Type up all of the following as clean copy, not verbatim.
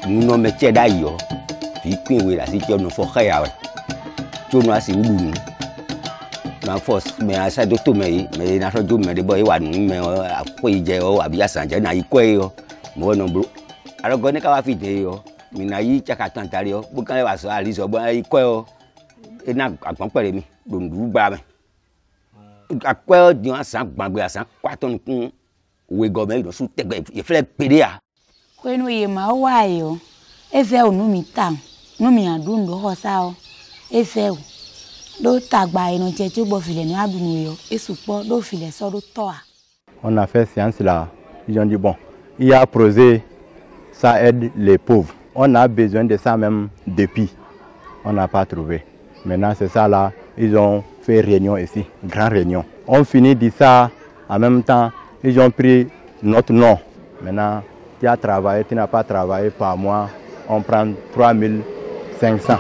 nous non métier d'ailleurs puis oui là si tu nous faut rien tu nous assez ou ma force mais à ça docteur mais na so do mais de boy wa mais a ko ije o abi asanje na iko yo mo no bro aro go ni ka wa fi de yo mi na yi chaka tan tari yo bu kan wa so ali so bo iko yo e na agbon pere mi dondu gba me akwa di asan gbagbe asan kwaton kun we go me lo su tegbe e fle pere a kwenu ye ma wa yo efe onu mi tan nu mi adun do ho sa o efe o do tagba eno tete bo file ni adunu yo esupo do file so do to a. On a fait séance là, ils ont dit bon, il y a projet, ça aide les pauvres. On a besoin de ça même depuis. On n'a pas trouvé. Maintenant c'est ça là, ils ont fait réunion ici, grande réunion. On finit de ça, en même temps, ils ont pris notre nom. Maintenant, tu as travaillé, tu n'as pas travaillé par mois, on prend 3500.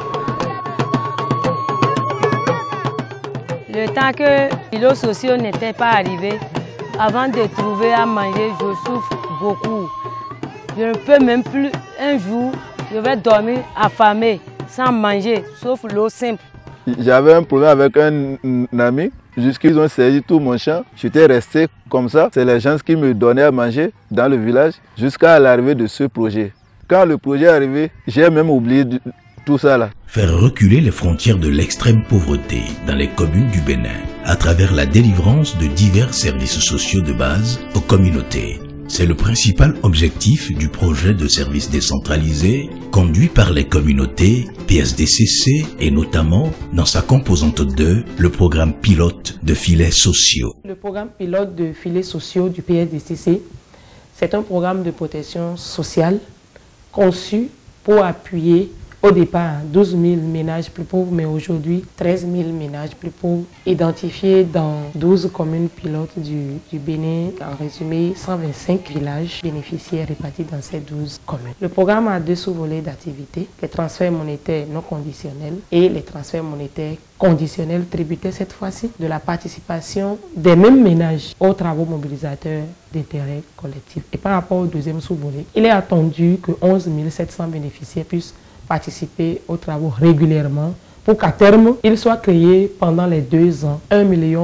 Le temps que les lots sociaux n'étaient pas arrivés, avant de trouver à manger, je souffre beaucoup. Je ne peux même plus, un jour, je vais dormir affamé, sans manger, sauf l'eau simple. J'avais un problème avec un ami, jusqu'ils ont saisi tout mon champ. J'étais resté comme ça. C'est les gens qui me donnaient à manger dans le village jusqu'à l'arrivée de ce projet. Quand le projet est arrivé, j'ai même oublié tout ça là. Faire reculer les frontières de l'extrême pauvreté dans les communes du Bénin à travers la délivrance de divers services sociaux de base aux communautés. C'est le principal objectif du projet de services décentralisés conduit par les communautés PSDCC et notamment dans sa composante 2, le programme pilote de filets sociaux. Le programme pilote de filets sociaux du PSDCC, c'est un programme de protection sociale conçu pour appuyer au départ 12 000 ménages plus pauvres, mais aujourd'hui 13 000 ménages plus pauvres, identifiés dans 12 communes pilotes du Bénin. En résumé, 125 villages bénéficiaires répartis dans ces 12 communes. Le programme a deux sous-volets d'activité, les transferts monétaires non conditionnels et les transferts monétaires conditionnels tributés cette fois-ci de la participation des mêmes ménages aux travaux mobilisateurs d'intérêt collectif. Et par rapport au deuxième sous-volet, il est attendu que 11 700 bénéficiaires puissent participer aux travaux régulièrement pour qu'à terme, il soit créé pendant les 2 ans 1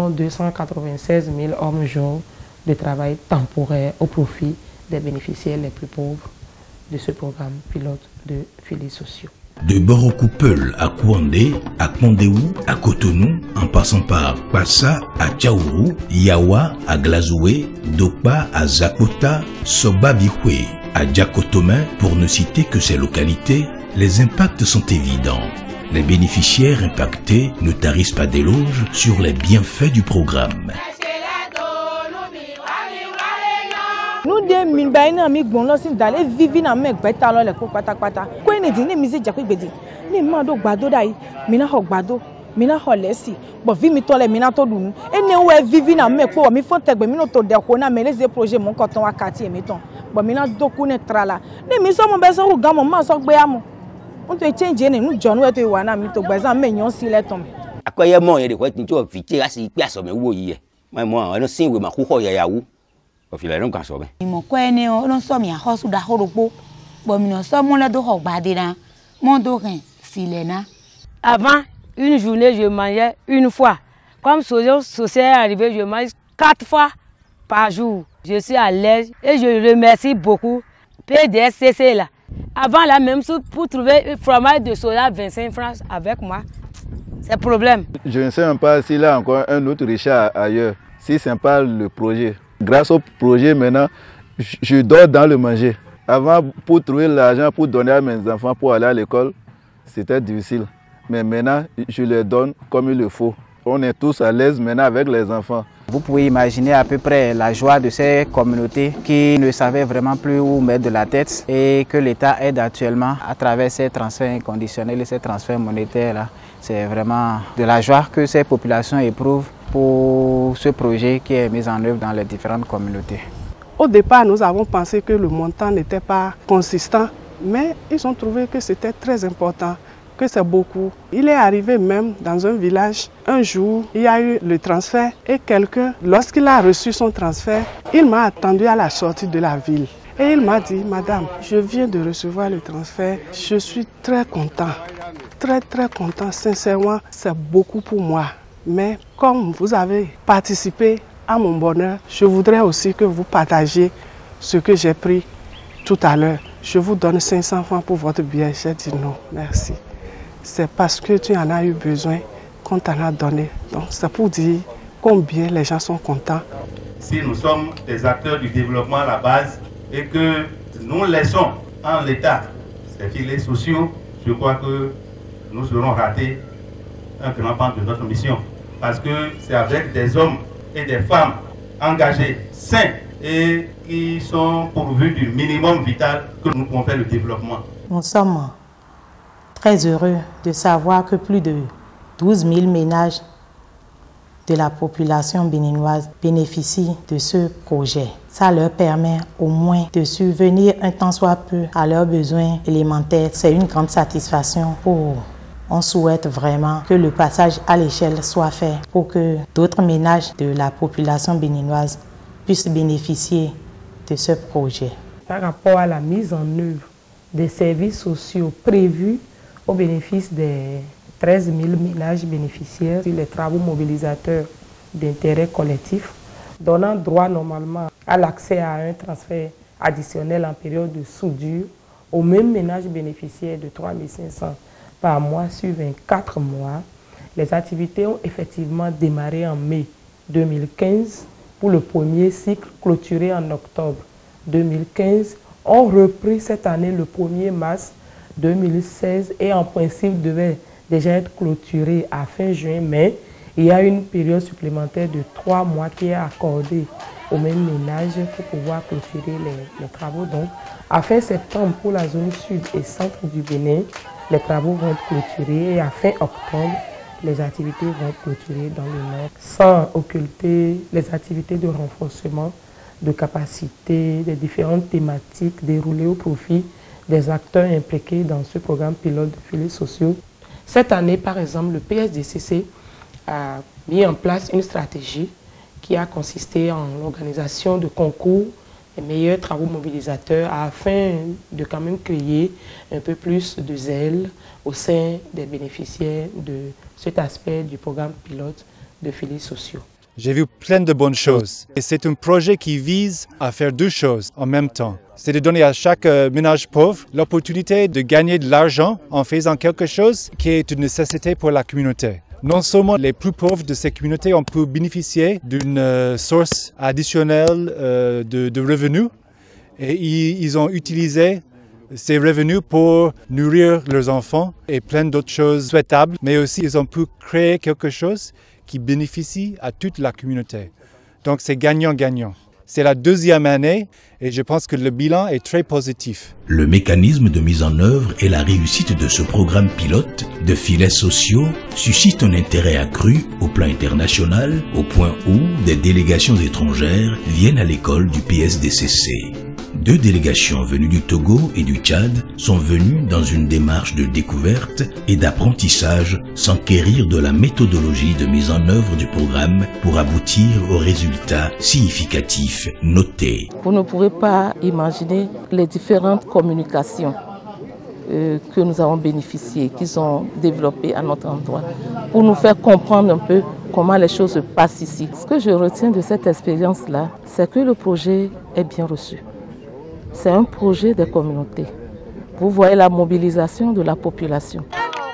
296 000 hommes-jours de travail temporaire au profit des bénéficiaires les plus pauvres de ce programme pilote de filets sociaux. De Borokoupel à Kouandé, à Kondéou, à Cotonou, en passant par Passa, à Tchaourou, Yawa, à Glazoué, Dokpa, à Zakota, Soba-Bihoué, à Djakotomé, pour ne citer que ces localités, les impacts sont évidents. Les bénéficiaires impactés ne tarissent pas d'éloges sur les bienfaits du programme. Nous des minbaina mi gbonlo sin dale vivi na me gbeta lo le ko pátápátá ko eni din ni mi se je ko gbedi ni ma do gbado dai mi na ho gbado mi na ho lesi bo vi mi to le mi na to dunu eni we vivi na me po mi fon tegbe mi no to de ko na me le projet mo ko ton wakati emi ton bo mi na doku ne trala ni mi so mo be so hu gan mo ma so gbe amu on to change ni nu jonu we to wa na mi to gba exam me yan si le ton akoye mo ye de ko tin to fi ti asi pe aso me wo yi e mo àwọn sin we ma ku ho yayawo o fi le ran kan so be Mo ko eni o no so mi a ho su da horogbo bo mi no so mo le do ho gbade na mo do ken file na. Avant, une journée, je mangeais une fois. Comme ce est arrivé, je mange 4 fois par jour. Je suis à l'aise et je remercie beaucoup PDSCC là. Avant là, même pour trouver un fromage de soja 25 francs avec moi, c'est problème. Je ne sais même pas s'il y a encore un autre Richard ailleurs, si ce n'est pas le projet. Grâce au projet, maintenant, je dors dans le manger. Avant, pour trouver l'argent pour donner à mes enfants pour aller à l'école, c'était difficile. Mais maintenant, je les donne comme il le faut. On est tous à l'aise maintenant avec les enfants. Vous pouvez imaginer à peu près la joie de ces communautés qui ne savaient vraiment plus où mettre de la tête et que l'État aide actuellement à travers ces transferts inconditionnels et ces transferts monétaires. C'est vraiment de la joie que ces populations éprouvent pour ce projet qui est mis en œuvre dans les différentes communautés. Au départ, nous avons pensé que le montant n'était pas consistant, mais ils ont trouvé que c'était très important, que c'est beaucoup. Il est arrivé même dans un village, un jour, il y a eu le transfert et quelqu'un, lorsqu'il a reçu son transfert, il m'a attendu à la sortie de la ville. Et il m'a dit, madame, je viens de recevoir le transfert, je suis très content, très content, sincèrement, c'est beaucoup pour moi. Mais comme vous avez participé à mon bonheur, je voudrais aussi que vous partagiez ce que j'ai pris tout à l'heure. Je vous donne 500 francs pour votre billet. J'ai dit non, merci. C'est parce que tu en as eu besoin qu'on t'en a donné. Donc c'est pour dire combien les gens sont contents. Si nous sommes des acteurs du développement à la base et que nous laissons en l'état ces filets sociaux, je crois que nous serons ratés un grand pan de notre mission. Parce que c'est avec des hommes et des femmes engagés, sains et qui sont pourvus du minimum vital que nous pouvons faire le développement. Nous sommes très heureux de savoir que plus de 12 000 ménages de la population béninoise bénéficient de ce projet. Ça leur permet au moins de subvenir un tant soit peu à leurs besoins élémentaires. C'est une grande satisfaction pour eux. On souhaite vraiment que le passage à l'échelle soit fait pour que d'autres ménages de la population béninoise puissent bénéficier de ce projet. Par rapport à la mise en œuvre des services sociaux prévus au bénéfice des 13 000 ménages bénéficiaires sur les travaux mobilisateurs d'intérêt collectif, donnant droit normalement à l'accès à un transfert additionnel en période de soudure aux mêmes ménages bénéficiaires de 3 500 par mois sur 24 mois. Les activités ont effectivement démarré en mai 2015 pour le premier cycle clôturé en octobre 2015, ont repris cette année le 1er mars 2016 et en principe devaient déjà être clôturés à fin juin, mais il y a une période supplémentaire de 3 mois qui est accordée aux mêmes ménages pour pouvoir clôturer les travaux. Donc, à fin septembre pour la zone sud et centre du Bénin, les travaux vont être clôturés et à fin octobre, les activités vont être clôturées dans le nord, sans occulter les activités de renforcement de capacité des différentes thématiques déroulées au profit des acteurs impliqués dans ce programme pilote de filets sociaux. Cette année, par exemple, le PSDCC a mis en place une stratégie qui a consisté en l'organisation de concours des meilleurs travaux mobilisateurs afin de quand même créer un peu plus de zèle au sein des bénéficiaires de cet aspect du programme pilote de filets sociaux. J'ai vu plein de bonnes choses et c'est un projet qui vise à faire deux choses en même temps. C'est de donner à chaque ménage pauvre l'opportunité de gagner de l'argent en faisant quelque chose qui est une nécessité pour la communauté. Non seulement les plus pauvres de ces communautés ont pu bénéficier d'une source additionnelle de revenus et ils ont utilisé ces revenus pour nourrir leurs enfants et plein d'autres choses souhaitables, mais aussi ils ont pu créer quelque chose qui bénéficie à toute la communauté. Donc c'est gagnant-gagnant. C'est la deuxième année et je pense que le bilan est très positif. Le mécanisme de mise en œuvre et la réussite de ce programme pilote de filets sociaux suscite un intérêt accru au plan international, au point où des délégations étrangères viennent à l'école du PSDCC. 2 délégations venues du Togo et du Tchad sont venues dans une démarche de découverte et d'apprentissage s'enquérir de la méthodologie de mise en œuvre du programme pour aboutir aux résultats significatifs notés. Vous ne pourrez pas imaginer les différentes communications que nous avons bénéficiées, qu'ils ont développées à notre endroit, pour nous faire comprendre un peu comment les choses se passent ici. Ce que je retiens de cette expérience-là, c'est que le projet est bien reçu. C'est un projet des communautés. Vous voyez la mobilisation de la population.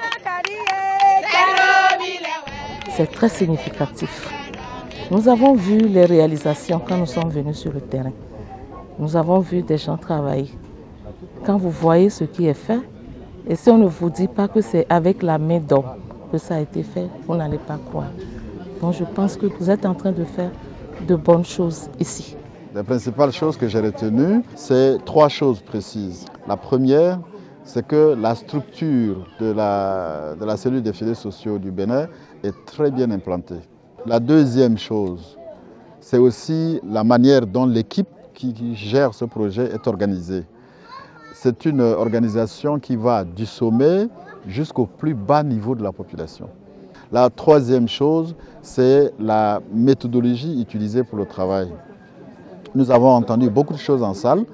C'est très significatif. Nous avons vu les réalisations quand nous sommes venus sur le terrain. Nous avons vu des gens travailler. Quand vous voyez ce qui est fait, et si on ne vous dit pas que c'est avec la main d'homme que ça a été fait, vous n'allez pas croire. Donc je pense que vous êtes en train de faire de bonnes choses ici. Les principales choses que j'ai retenues, c'est 3 choses précises. La première, c'est que la structure de la cellule des filets sociaux du Bénin est très bien implantée. La deuxième chose, c'est aussi la manière dont l'équipe qui gère ce projet est organisée. C'est une organisation qui va du sommet jusqu'au plus bas niveau de la population. La troisième chose, c'est la méthodologie utilisée pour le travail. Nous avons entendu beaucoup de choses en salle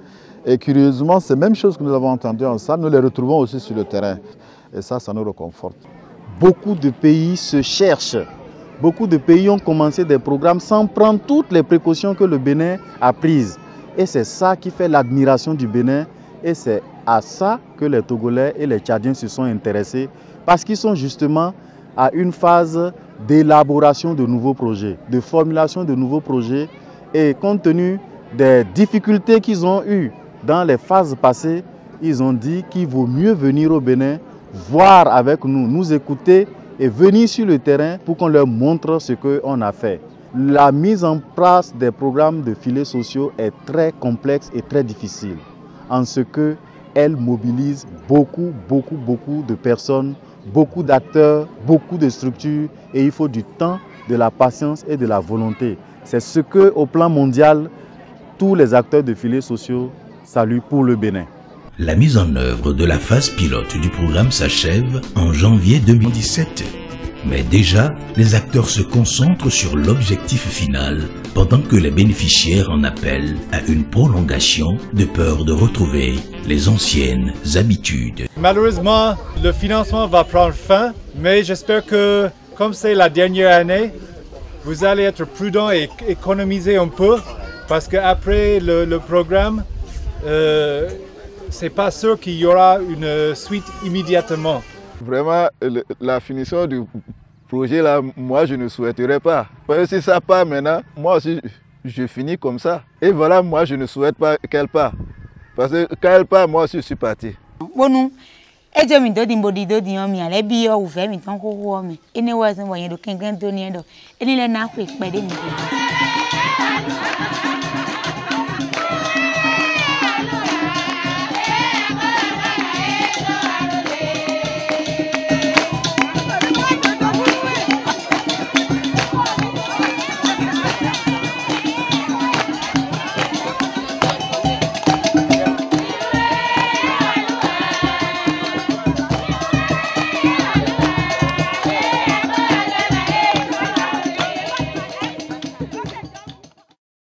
Et curieusement, ces mêmes choses que nous avons entendues en salle, nous les retrouvons aussi sur le terrain. Et ça nous réconforte. Beaucoup de pays se cherchent. Beaucoup de pays ont commencé des programmes sans prendre toutes les précautions que le Bénin a prises. Et c'est ça qui fait l'admiration du Bénin. Et c'est à ça que les Togolais et les Tchadiens se sont intéressés. Parce qu'ils sont justement à une phase d'élaboration de nouveaux projets, de formulation de nouveaux projets. Et compte tenu des difficultés qu'ils ont eues dans les phases passées, ils ont dit qu'il vaut mieux venir au Bénin, voir avec nous, nous écouter et venir sur le terrain pour qu'on leur montre ce qu'on a fait. La mise en place des programmes de filets sociaux est très complexe et très difficile, en ce qu'elle mobilise beaucoup de personnes, beaucoup d'acteurs, beaucoup de structures, et il faut du temps, de la patience et de la volonté. C'est ce que, au plan mondial, tous les acteurs de filets sociaux saluent pour le Bénin. La mise en œuvre de la phase pilote du programme s'achève en janvier 2017. Mais déjà, les acteurs se concentrent sur l'objectif final pendant que les bénéficiaires en appellent à une prolongation de peur de retrouver les anciennes habitudes. Malheureusement, le financement va prendre fin, mais j'espère que, comme c'est la dernière année, vous allez être prudent et économiser un peu, parce qu'après le programme, c'est pas sûr qu'il y aura une suite immédiatement. Vraiment, la finition du projet là, moi je ne souhaiterais pas. Parce que si ça part maintenant, moi aussi je finis comme ça. Et voilà, moi je ne souhaite pas qu'elle parte. Parce que quand elle part, moi aussi je suis parti. Bon, et je me dis que je suis allé bien au fait, mais tant que je suis et ne vois pas de quelqu'un de n'y aller. Et il est n'a pas de